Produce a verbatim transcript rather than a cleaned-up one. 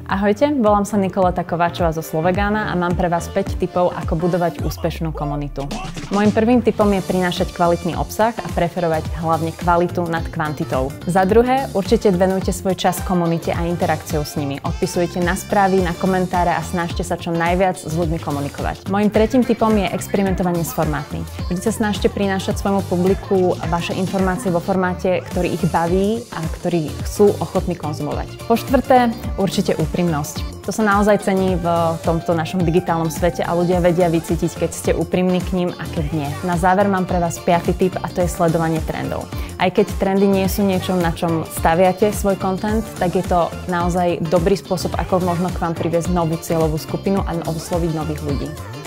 Ahojte, volám sa Nikoleta Kováčová zo Slovegána a mám pre vás päť tipov, ako budovať úspešnú komunitu. Mojím prvým tipom je prinášať kvalitný obsah a preferovať hlavne kvalitu nad kvantitou. Za druhé, určite venujte svoj čas komunite a interakciou s nimi. Odpisujte na správy, na komentáre a snažte sa čo najviac s ľuďmi komunikovať. Mojím tretím tipom je experimentovanie s formátmi. Vždy sa snažte prinášať svojmu publiku vaše informácie vo formáte, ktorý ich baví a ktorý chcú ochotní konzumovať. Po štvrté, určite úprimnosť. To sa naozaj cení v tomto našom digitálnom svete a ľudia vedia vycítiť, keď ste úprimní k ním a keď nie. Na záver mám pre vás piaty tip a to je sledovanie trendov. Aj keď trendy nie sú niečo, na čom staviate svoj content, tak je to naozaj dobrý spôsob, ako možno k vám priviesť novú cieľovú skupinu a osloviť nových ľudí.